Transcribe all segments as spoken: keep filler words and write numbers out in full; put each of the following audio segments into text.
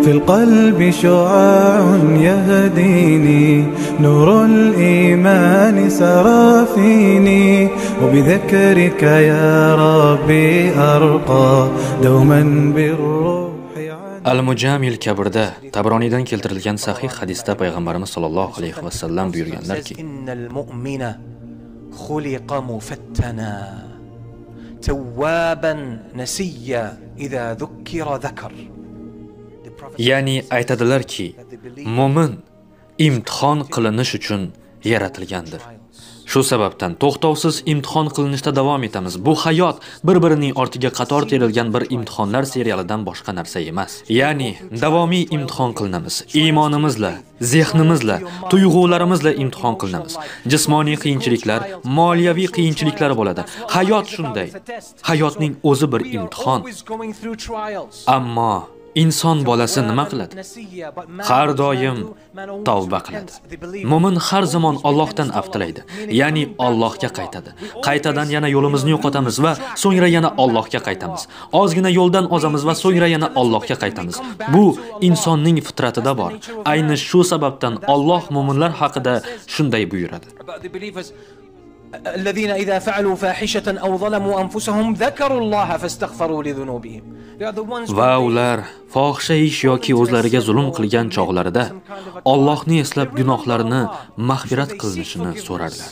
في القلب شعاع يهديني نور الإيمان سرى فيني وبذكرك يا ربي أرقى دوما بالروح. Al-Mujamil kabirda Tabronidan keltirilgan sahih hadisda payg'ambarimiz sollallohu alayhi vasallam buyurganlarki: Innal mu'mina khuliqa mufattana tawwaban nasiya idha dhukkira dhakar. Ya'ni aytadilarki, mu'min imtihon qilinish uchun yaratilgandir. Shu sababdan to'xtovsiz imtihon qilinishda davom etamiz. Bu hayot bir-birining ortiga qator terilgan bir imtihonlar serialidan boshqa narsa emas. Ya'ni davomiy imtihon qilinamiz. Iymonimizla, zehnimizla, tuyg'ularimizla imtihon qilinamiz. Jismoniy qiyinchiliklar, moliyaviy qiyinchiliklar bo'ladi. Hayot shunday. Hayotning o'zi bir imtihon. Ammo inson bolasi nima qiladi? Har doim tavba qiladi. Mo'min har zamon Allohdan aftilaydi, ya'ni Allohga qaytadi. Qaytadan yana yo'limizni yo'qotamiz va so'ngra yana Allohga qaytamiz. Ozgina yo'ldan ozamiz va so'ngra yana Allohga qaytamiz. Bu insonning fitratida bor. Ayni shu sababdan Alloh mo'minlar haqida shunday buyuradi: الذين إذا فعلوا فاحشة أو ظلموا أنفسهم ذكروا الله فاستغفروا لذنوبهم. Va ular fohisha ish yoki o'zlariga zulm qilgan chog'larida Allohni eslab gunohlarini mag'firat qilinishini so'rarlar.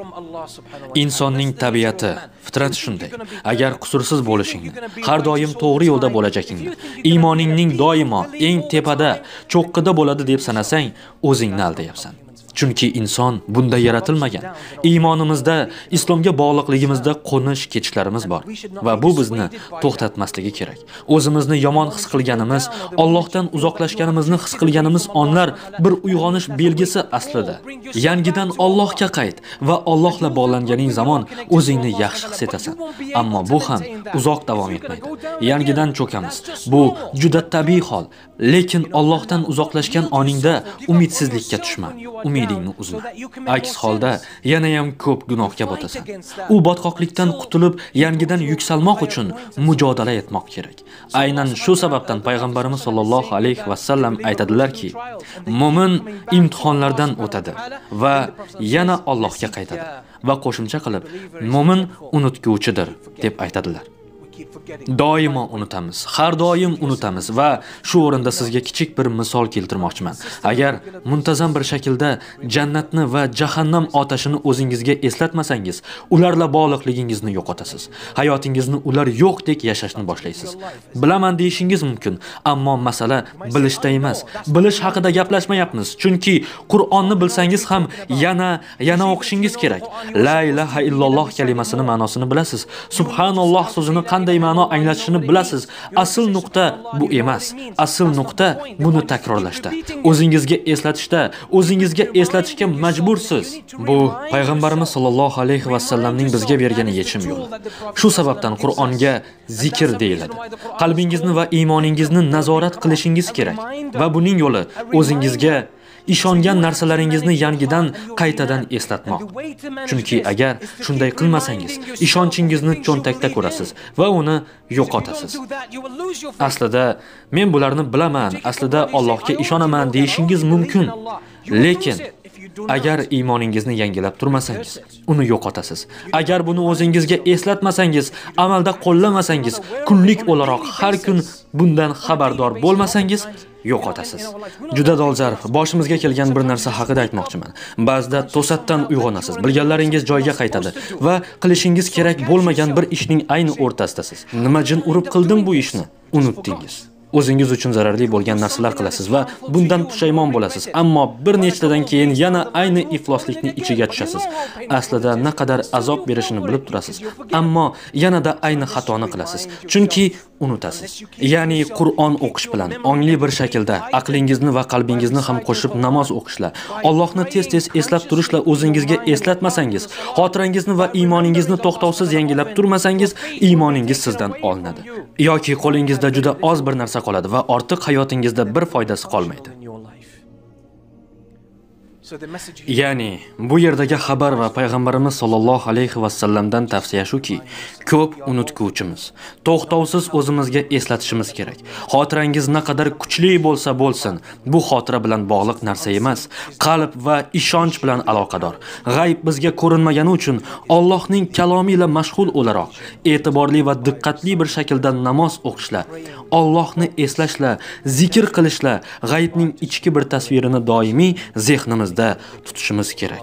Insonning tabiati, fitrati shunday. Agar qusursiz bo'lishingni, har doim to'g'ri yo'lda bo'lajakingni, iymoningning doimo eng tepada, cho'qqida bo'ladi deb sanasang, o'zingni aldayapsan. Chunki inson bunda yaratilmagan. Iymonimizda, islomga bog'liqligimizda qo'nish ketishlarimiz bor va bu bizni to'xtatmasligi kerak. O'zimizni yomon his qilganimiz, Allohdan uzoqlashganimizni his qilganimiz onlar bir uyg'onish belgisi aslida. Yangidan Allohga qayt va Allohla bog'langaning zamon o'zingni yaxshi his etasan. Ammo bu ham uzoq davom etmaydi. Yangidan cho'kamiz. Bu juda tabiiy hol, lekin Allohdan uzoqlashgan oningda umidsizlikka tushma. Umidingni uzma. Aks holda yana ham ko'p gunohga botasan. U botqoqlikdan qutulib, yangidan yuksalmoq uchun mujodala etmoq kerak. Aynan shu sababdan payg'ambarimiz sollallohu alayhi vasallam aytadilarki, mo'min imtihonlardan o'tadi va yana Allohga qaytadi. Va qo'shimcha qilib, mo'min unutguvchidir deb aytadilar. Doimo unutamiz, har doim unutamiz va shu o'rinda sizga kichik bir misol keltirmoqchiman. Agar muntazam bir shaklda jannatni va jahannam otashini o'zingizga eslatmasangiz, ularla bog'liqligingizni yo'qotasiz. Hayotingizni ular yo'qdek yashashni boshlaysiz. Bilaman deyishingiz mumkin, ammo masala bilishda emas. Bilish haqida gaplashmayapmiz, chunki Qur'onni bilsangiz ham yana yana o'qishingiz kerak. La ilaha illalloh kalimasining ma'nosini bilasiz. Subhanalloh so'zini qanday ma'no anglatishini bilasiz. Asl nuqta bu emas. Asl nuqta buni takrorlashda, o'zingizga eslatishda, o'zingizga eslatishga majbursiz. Bu payg'ambarimiz sollallohu alayhi vasallamning bizga bergan yechim yo'li. Shu sababdan Qur'onga zikr deyiladi. Qalbingizni va iymoningizni nazorat qilishingiz kerak va buning yo'li o'zingizga ishongan narsalaringizni yangidan qaytadan eslatmoq. Chunki agar shunday qilmasangiz, ishonchingizni cho'ntakda ko'rasiz va uni yo'qotasiz. Aslida men bularni bilaman, aslida Allohga ishonaman deyishingiz mumkin. Lekin agar iymoningizni yangilab turmasangiz, uni yo'qotasiz. Agar buni o'zingizga eslatmasangiz, amalda qo'llamasangiz, kunlik o'laroq har kun bundan xabardor bo'lmasangiz, yo'qotasiz. Juda dolzarb, boshimizga kelgan bir narsa haqida aytmoqchiman. Ba'zida to'satdan uyg'onasiz, bilganlaringiz joyiga qaytadi va qilishingiz kerak bo'lmagan bir ishning ayni o'rtasidasiz. Nima jin urib qildim bu ishni? Unutdingiz. O'zingiz uchun zararli bo'lgan narsalar qilasiz va bundan pushaymon bo'lasiz. Ammo bir nechtadan keyin yana ayni ifloslikning ichiga tushasiz. Aslida naqadar azob berishini bilib turasiz, ammo yanada ayni xatoni qilasiz. Chunki unutasiz. Ya'ni Qur'on o'qish bilan ongli bir shaklda aqlingizni va qalbingizni ham qo'shib namoz o'qishlar, Allohni tez-tez eslab turishla o'zingizga eslatmasangiz, xotirangizni va iymoningizni to'xtovsiz yangilab turmasangiz, iymoningiz sizdan olinadi. Yoki qo'lingizda juda oz bir narsa qoladi va ortiq hayotingizda bir foydasi qolmaydi. Ya'ni bu yerdagi xabar va payg'ambarimiz sollallohu alayhi va sallamdan tavsiya shuki, ko'p unutguvchimiz. To'xtovsiz o'zimizga eslatishimiz kerak. Xotirangiz naqadar kuchli bo'lsa bo'lsin, bu xotira bilan bog'liq narsa emas, qalb va ishonch bilan aloqador. G'ayb bizga ko'rinmagani uchun Allohning kalomi ila mashg'ul o'laroq, e'tiborli va diqqatli bir shaklda namoz o'qishlar, Allohni eslashlar, zikr qilishlar, g'aybning ichki bir tasvirini doimiy zehnimizda tutishimiz kerak.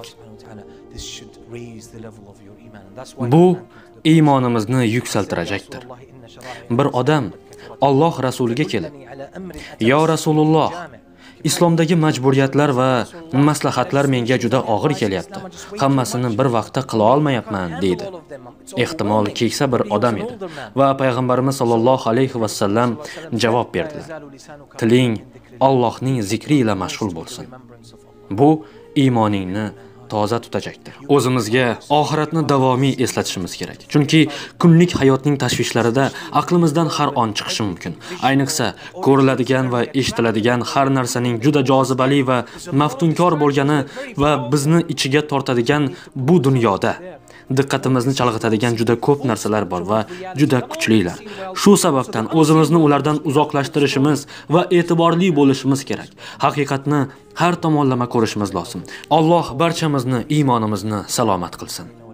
Bu iymonimizni yuksaltirajakdir. Bir odam Alloh rasuliga kelib, "Yo Rasululloh, islomdagi majburiyatlar va maslahatlar menga juda og'ir kelyapti. Hammasini bir vaqtda qila olmayapman", dedi. Ehtimol keksa bir odam edi va payg'ambarimiz sollallohu alayhi va sallam javob berdilar: "Tiling Allohning zikri ila mashg'ul bo'lsin. Bu iymoningni toza tutajakdir." O'zimizga oxiratni davomiy eslatishimiz kerak. Chunki kunlik hayotning tashvishlarida aqlimizdan har on chiqishi mumkin. Ayniqsa, ko'riladigan va eshitiladigan har narsaning juda jozibali va maftunkor bo'lgani va bizni ichiga tortadigan bu dunyoda diqqatimizni chalg'itadigan juda ko'p narsalar bor va juda kuchlilar. Shu sababdan o'zimizni ulardan uzoqlashtirishimiz va e'tiborli bo'lishimiz kerak. Haqiqatni har tomonlama ko'rishimiz lozim. Alloh barchamizni iymonimizni salomat qilsin.